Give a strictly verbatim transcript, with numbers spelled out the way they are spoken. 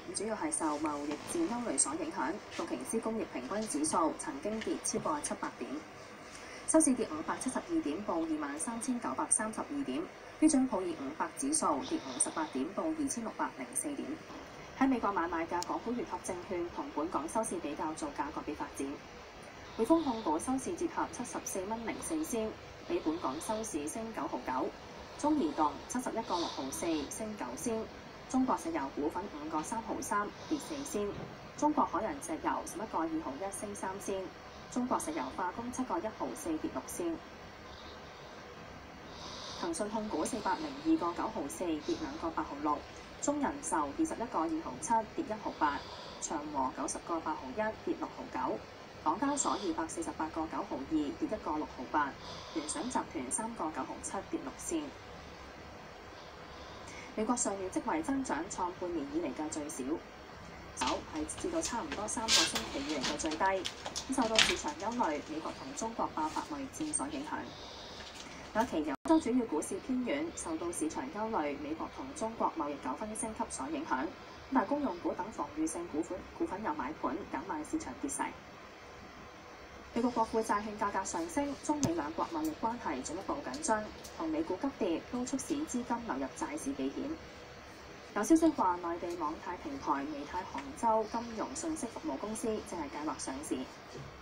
主要係受貿易戰憂慮所影響。道瓊斯工業平均指數曾經跌超過七百點，收市跌五百七十二點，報二萬三千九百三十二點。標準普爾五百指數跌五十八點，報二千六百零四點。喺美國買賣嘅港股越合證券同本港收市比較做價個別發展。匯豐控股收市折合七十四蚊零四仙，比本港收市升九毫九。中移動七十一個六毫四，升九仙。中國石油股份五個三毫三，跌四仙。中國海洋石油十一個二毫一，升三仙。中國石油化工七個一毫四，跌六仙。騰訊控股四百零二個九毫四，跌兩個八毫六。中人壽二十一個二毫七，跌一毫八。長和九十個八毫一，跌六毫九。港交所二百四十八個九毫二，跌一個六毫八。聯想集團三個九毫七，跌六仙。美國上月職位增長創半年以嚟嘅最少，首係至到差唔多三個星期以嚟嘅最低。受到市場憂慮美國同中國爆發貿易戰所影響，有期油洲主要股市偏軟，受到市場憂慮美國同中國貿易糾紛升級所影響。但公用股等防禦性股份股份有買盤，減慢市場跌勢。美國國庫債券價格上升，中美兩國貿易關係進一步緊張，同美股急跌都促使資金流入債市避險。有消息話，內地網貸平台美泰杭州金融信息服務公司正係計劃上市。